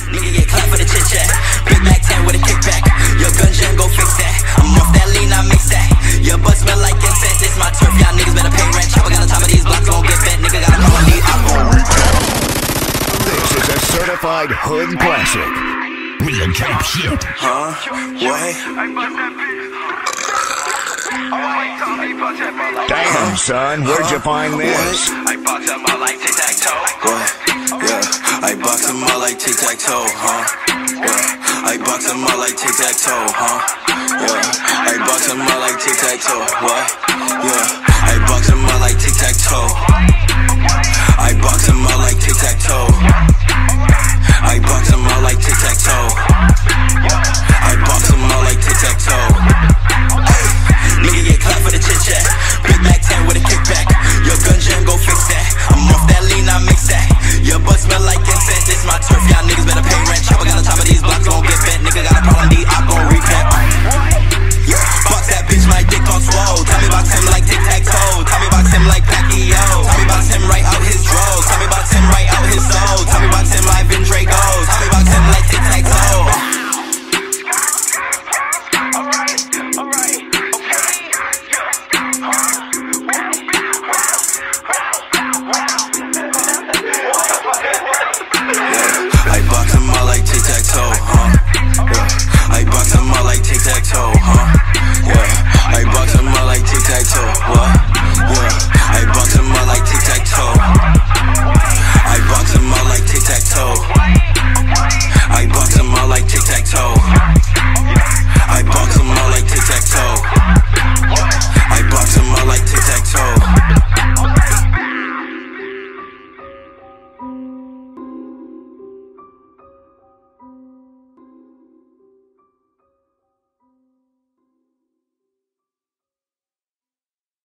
Nigga get clapped for the chit chat. Big Mac 10 with a kickback. Your gun jam, go fix that. I'm off that lean, I mix that. Your butt smell like incense. This my turf, y'all niggas better pay rent. Chopper got on top of these blocks, won't get bent. Nigga got a call me, I'm gon' recap. This is a certified hood classic. Real trap shit. Huh? What? Damn, son, where'd you find this? I box them out like Tic Tac Toe. What? Yeah, I box them out like Tic Tac Toe, huh? Yeah, I box them out like Tic Tac Toe, huh? Yeah, I box them out like Tic Tac Toe. What? Yeah, I box them out like Tic Tac Toe. I box them out like Tic Tac Toe.